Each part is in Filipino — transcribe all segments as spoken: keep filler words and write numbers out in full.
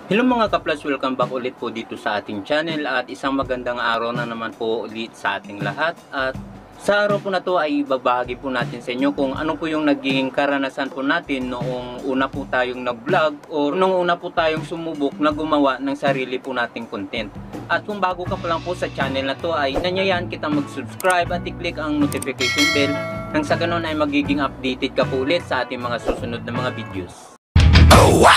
Hello mga kaplas, welcome back ulit po dito sa ating channel at isang magandang araw na naman po ulit sa ating lahat. At sa araw po na to ay ibabahagi po natin sa inyo kung ano po yung naging karanasan po natin noong una po tayong nag-vlog o noong una po tayong sumubok na gumawa ng sarili po nating content. At kung bago ka pa lang po sa channel na to ay nanyayahan kita mag-subscribe at i-click ang notification bell nang sa ganun ay magiging updated ka po ulit sa ating mga susunod na mga videos. Oh, wow!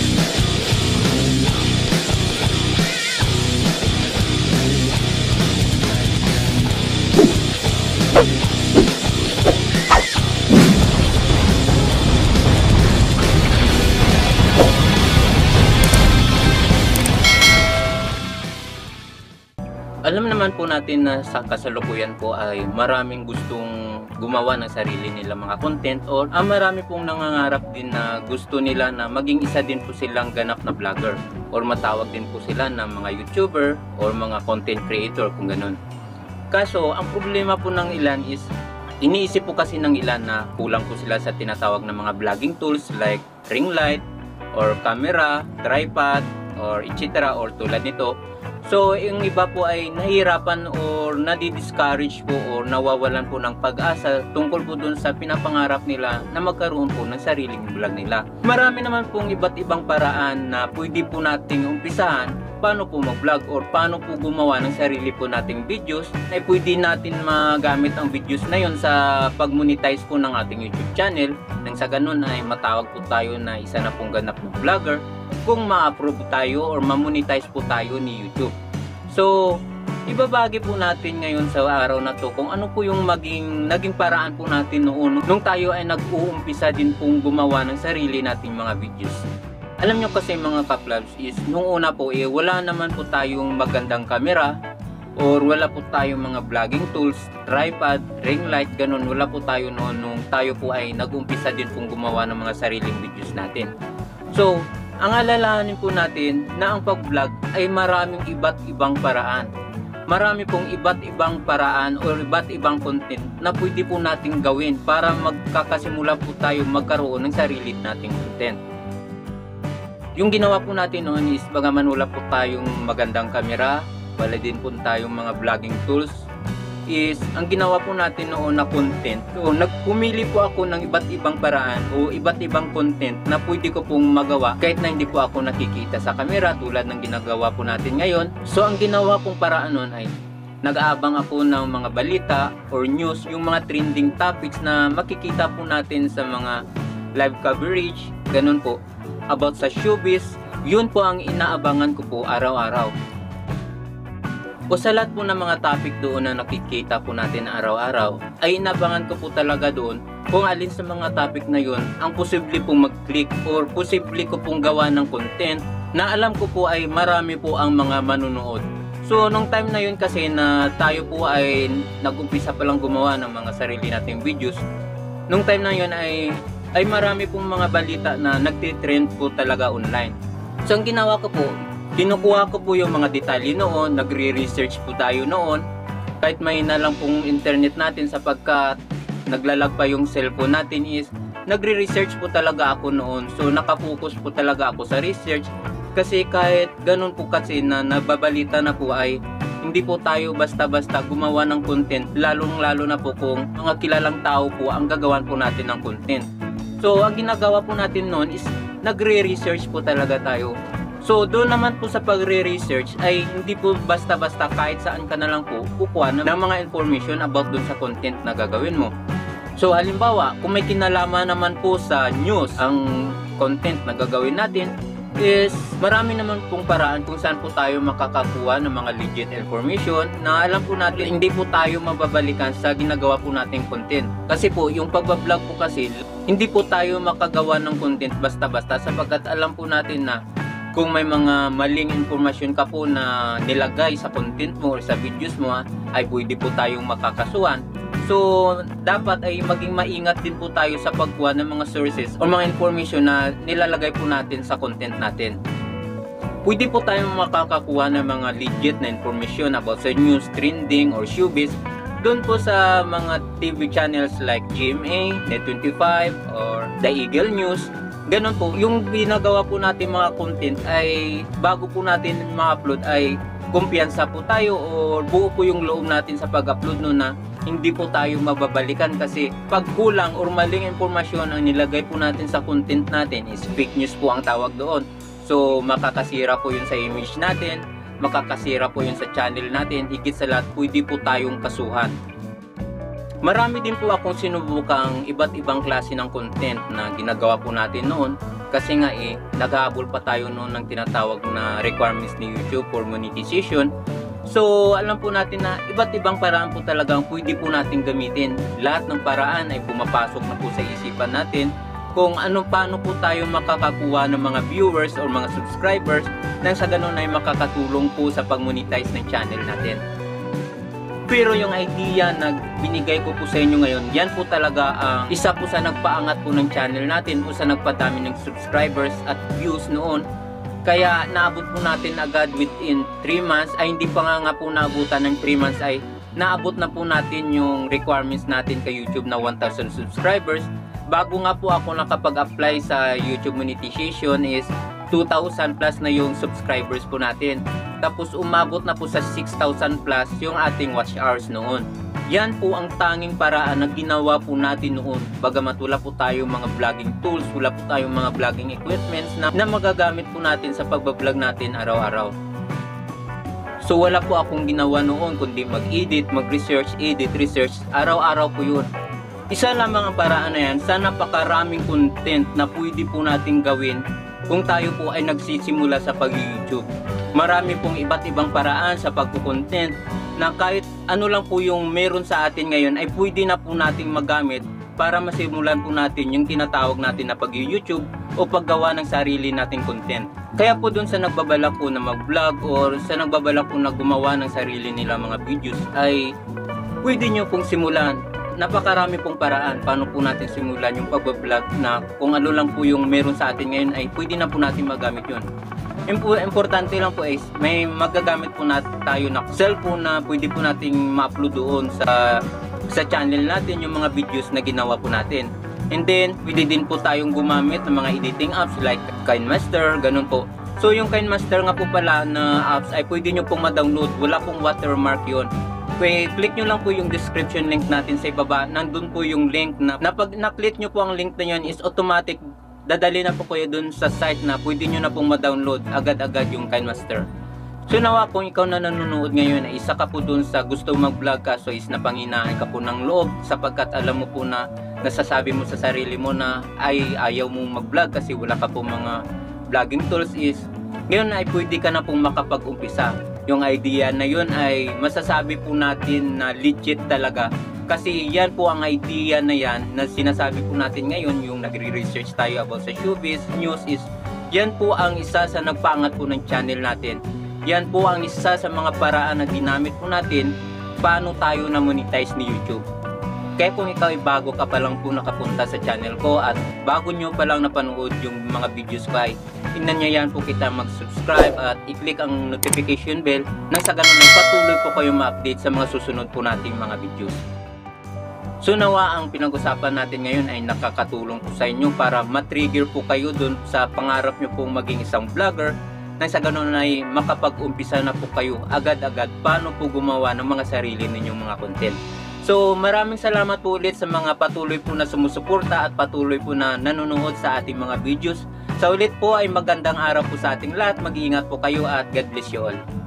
Alam naman po natin na sa kasalukuyan po ay maraming gustong gumawa ng sarili nila mga content or ah, marami pong nangangarap din na gusto nila na maging isa din po silang ganap na vlogger or matawag din po sila na mga YouTuber or mga content creator kung ganun. Kaso ang problema po ng ilan is iniisip po kasi ng ilan na kulang po sila sa tinatawag na mga vlogging tools like ring light or camera, tripod or et cetera or tulad nito. So, yung iba po ay nahihirapan or nadi-discourage po or nawawalan po ng pag-asa tungkol po dun sa pinapangarap nila na magkaroon po ng sariling vlog nila. Marami naman pong iba't ibang paraan na pwede po nating umpisahan paano po mag-vlog or paano po gumawa ng sarili po nating videos na pwede natin magamit ang videos na yon sa pag-monetize po ng ating YouTube channel nang sa ganun ay matawag po tayo na isa na pong ganap na vlogger kung ma-approve tayo or ma-monetize po tayo ni YouTube. So, ibabagi po natin ngayon sa araw na to kung ano po yung maging naging paraan po natin noon nung tayo ay nag-uumpisa din pong gumawa ng sarili nating mga videos. Alam nyo kasi mga kaplabs is nung una po eh wala naman po tayong magandang camera or wala po tayong mga vlogging tools, tripod, ring light, ganun. Wala po tayo noon nung tayo po ay nag-umpisa din pong gumawa ng mga sariling videos natin. So, ang alalahanin po natin na ang pag-vlog ay maraming iba't ibang paraan. Marami pong iba't ibang paraan o iba't ibang content na pwede po nating gawin para magkakasimula po tayo magkaroon ng sarili nating content. Yung ginawa po natin noon is bagaman wala po tayong magandang camera, wala din po tayong mga vlogging tools, is ang ginawa po natin noon na content. So, nagpumili po ako ng iba't ibang paraan o iba't ibang content na pwede ko pong magawa kahit na hindi po ako nakikita sa camera tulad ng ginagawa po natin ngayon. So, ang ginawa pong paraan noon ay nag-aabang ako ng mga balita or news, yung mga trending topics na makikita po natin sa mga live coverage, ganun po, about sa showbiz. Yun po ang inaabangan ko po araw-araw. O sa lahat po ng mga topic doon na nakikita po natin araw-araw, ay inabangan ko po talaga doon kung alin sa mga topic na yun ang posible pong mag-click or posible ko pong gawa ng content na alam ko po ay marami po ang mga manunood. So, nung time na yun kasi na tayo po ay nag-umpisa pa lang gumawa ng mga sarili nating videos, nung time na yun ay, ay marami pong mga balita na nagtitrend po talaga online. So, ang ginawa ko po, kinukuha ko po yung mga detalye noon, nagre-research po tayo noon, kahit may na lang pong internet natin sapagkat naglalag pa yung cellphone natin is, nagre-research po talaga ako noon. So nakapokus po talaga ako sa research kasi kahit ganun po kasi na nababalita na po ay hindi po tayo basta-basta gumawa ng content, lalong-lalo na po kung mga kilalang tao po ang gagawan po natin ng content. So ang ginagawa po natin noon is nagre-research po talaga tayo. So, doon naman po sa pagre-research ay hindi po basta-basta kahit saan ka na lang po kukuha ng mga information about doon sa content na gagawin mo. So, halimbawa, kung may kinalaman naman po sa news ang content na gagawin natin, is marami naman pong paraan kung saan po tayo makakakuha ng mga legit information na alam po natin hindi po tayo mababalikan sa ginagawa po nating content. Kasi po, yung pagbablog po kasi, hindi po tayo makagawa ng content basta-basta sapagkat alam po natin na kung may mga maling informasyon ka po na nilagay sa content mo or sa videos mo ay pwede po tayong makakasuhan. So, dapat ay maging maingat din po tayo sa pagkuha ng mga sources o mga information na nilalagay po natin sa content natin. Pwede po tayong makakakuha ng mga legit na information about sa news, trending, or showbiz doon po sa mga T V channels like G M A, Net twenty-five, or The Eagle News. Ganun po, yung ginagawa po natin mga content ay bago po natin ma-upload ay kumpiyansa po tayo o buo po yung loob natin sa pag-upload no na hindi po tayo mababalikan kasi pag kulang or maling impormasyon ang nilagay po natin sa content natin is fake news po ang tawag doon. So makakasira po yun sa image natin, makakasira po yun sa channel natin, higit sa lahat pwede po tayong kasuhan. Marami din po akong sinubukang iba't ibang klase ng content na ginagawa po natin noon kasi nga eh naghahabol pa tayo noon ng tinatawag na requirements ni YouTube for monetization. So alam po natin na iba't ibang paraan po talagang pwede po natin gamitin. Lahat ng paraan ay pumapasok na po sa isipan natin kung ano paano po tayo makakakuha ng mga viewers or mga subscribers nang sa ganun ay makakatulong po sa pag-monetize ng channel natin. Pero yung idea na binigay ko po sa inyo ngayon, yan po talaga ang uh, isa po sa nagpaangat po ng channel natin o sa nagpadami ng subscribers at views noon. Kaya naabot po natin agad within three months, ay hindi pa nga nga po naabutan ng three months ay naabot na po natin yung requirements natin kay YouTube na one thousand subscribers. Bago nga po ako nakapag-apply sa YouTube monetization is two thousand plus na yung subscribers po natin. Tapos umabot na po sa six thousand plus yung ating watch hours noon. Yan po ang tanging paraan na ginawa po natin noon. Bagamat wala po tayong mga vlogging tools, wala po tayong mga vlogging equipments na, na magagamit po natin sa pagbablog natin araw-araw. So wala po akong ginawa noon kundi mag-edit, mag-research, edit, research. Araw-araw po yun. Isa lamang ang paraan na yan sa napakaraming content na pwede po natin gawin kung tayo po ay nagsisimula sa pag-YouTube. Marami pong iba't ibang paraan sa pagkukontent na kahit ano lang po yung meron sa atin ngayon ay pwede na po nating magamit para masimulan po natin yung tinatawag natin na pag-YouTube o paggawa ng sarili nating content. Kaya po dun sa nagbabalak po na mag-vlog or sa nagbabalak po na gumawa ng sarili nila mga videos ay pwede nyo pong simulan. Napakarami pong paraan paano po natin simulan yung pag-vlog na kung ano lang po yung meron sa atin ngayon ay pwede na po natin magamit yun. Importante lang po is may magagamit po natin tayo na cellphone na pwede po nating ma-upload doon sa sa channel natin yung mga videos na ginawa po natin. And then pwede din po tayong gumamit ng mga editing apps like KineMaster, ganun po. So yung KineMaster nga po pala na apps ay pwede nyo pong ma-download, wala pong watermark yun. Okay, click nyo lang po yung description link natin sa ibaba. Nandun po yung link na, na pag na-click nyo po ang link na yun is automatic dadali na po kayo dun sa site na pwede nyo na pong ma-download agad-agad yung KineMaster. So nawa kung ikaw na nanonood ngayon ay isa ka po dun sa gusto mag-vlog ka so is napanghinaan ka po ng loob sapagkat alam mo po na nasasabi mo sa sarili mo na ay ayaw mong mag-vlog kasi wala ka po mga vlogging tools is ngayon ay pwede ka na pong makapag-umpisa. Yung idea na yun ay masasabi po natin na legit talaga. Kasi yan po ang idea na yan na sinasabi po natin ngayon, yung nagre-research tayo about sa showbiz news is yan po ang isa sa nagpaangat po ng channel natin. Yan po ang isa sa mga paraan na ginamit po natin paano tayo na monetize ni YouTube. Kaya kung ikaw ay bago ka pa lang po nakapunta sa channel ko at bago nyo pa lang napanood yung mga videos ko ay inanyayahan po kita mag-subscribe at i-click ang notification bell nang sa ganun ay patuloy po kayo ma-update sa mga susunod po nating mga videos. So nawa ang pinag-usapan natin ngayon ay nakakatulong po sa inyo para matrigger po kayo dun sa pangarap nyo pong maging isang vlogger nang sa ganun ay makapag-umpisa na po kayo agad-agad paano po gumawa ng mga sarili ninyong mga content. So maraming salamat po ulit sa mga patuloy po na sumusuporta at patuloy po na nanonood sa ating mga videos. Sa ulit po ay magandang araw po sa ating lahat. Mag-iingat po kayo at God bless you all.